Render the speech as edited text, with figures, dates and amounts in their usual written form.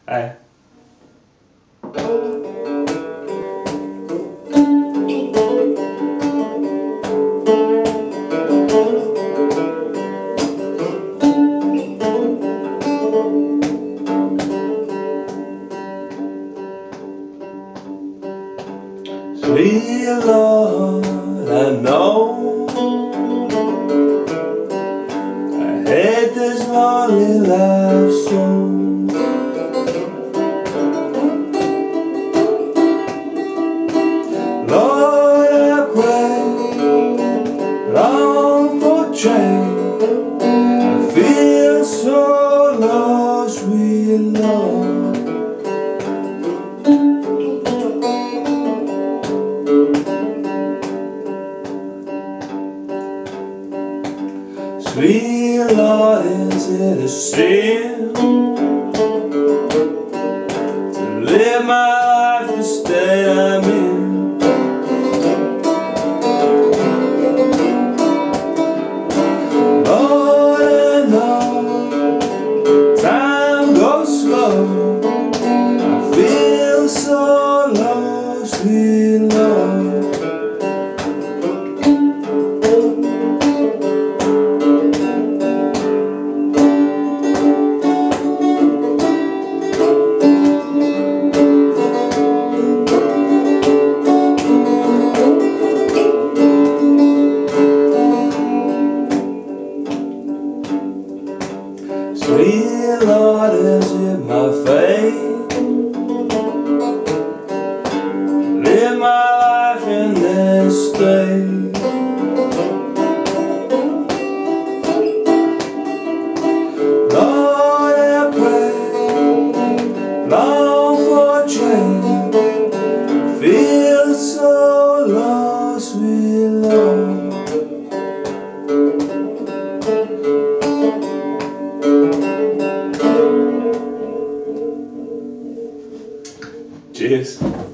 Hey. Sweet Lord, I know I hate this lonely life so. Lord, I pray, long for change. I feel so lost, sweet Lord. Sweet Lord, is it a sin to live my life the state I'm in? Lord, I know time goes slow. I feel so lost, sweet Lord. Sweet Lord, is it my fate? Live my life in this state. Lord, I pray, long for change. I feel so lost, sweet Lord. Cheers.